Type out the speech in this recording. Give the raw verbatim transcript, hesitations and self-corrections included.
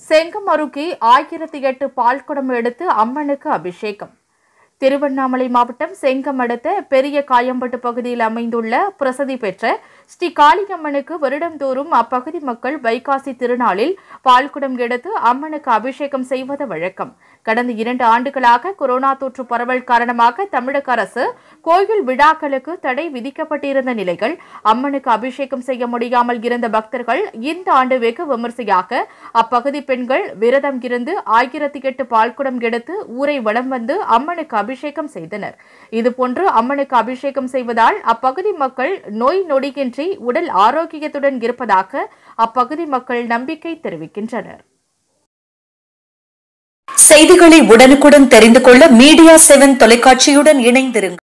செங்கம் அருகே ஆயிரத்தி எட்டு பால்குடம் எடுத்து அம்மனுக்கு அபிஷேகம். திருவண்ணாமலை மாவட்டம் செங்கம் அடுத்த பெரிய காயம்பட்டு பகுதியில் அமைந்துள்ள பிரசித்தி பெற்ற ஸ்ரீ காளியம்மனுக்கு வருடந்தோறும் அப்பகுதி மக்கள் வைகாசி திருநாளில் பால்குடம் எடுத்து அம்மனுக்கு அபிஷேகம் செய்வது வழக்கம். கடந்த இரண்டு ஆண்டுகளாக கொரோனா தொற்று பரவல் காரணமாக தமிழக அரசு கோயில் விழாக்களுக்கு தடை விதிக்கப்பட்டிருந்த நிலையில் அம்மனுக்கு அபிஷேகம் செய்ய முடியாமல் இருந்த பக்தர்கள் இந்த ஆண்டு வெகு விமர்சையாக அப்பகுதி பெண்கள் விரதம் இருந்து ஆயிரத்தி எட்டு பால்குடம் எடுத்து ஊரை வலம் வந்து அம்மனுக்கு அபிஷேகம் செய்தனர். இதுபோன்று அம்மனுக்கு அபிஷேகம் செய்வதால் அப்பகுதி மக்கள் நோய் நொடியின்றி உடல் ஆரோக்கியத்துடன் இருப்பதாக அப்பகுதி மக்கள் நம்பிக்கை தெரிவிக்கின்றனர். செய்திகளை உடனுக்குடன் தெரிந்து கொள்ள மீடியா செவன் தொலைக்காட்சியுடன் இணைந்திருங்கள்.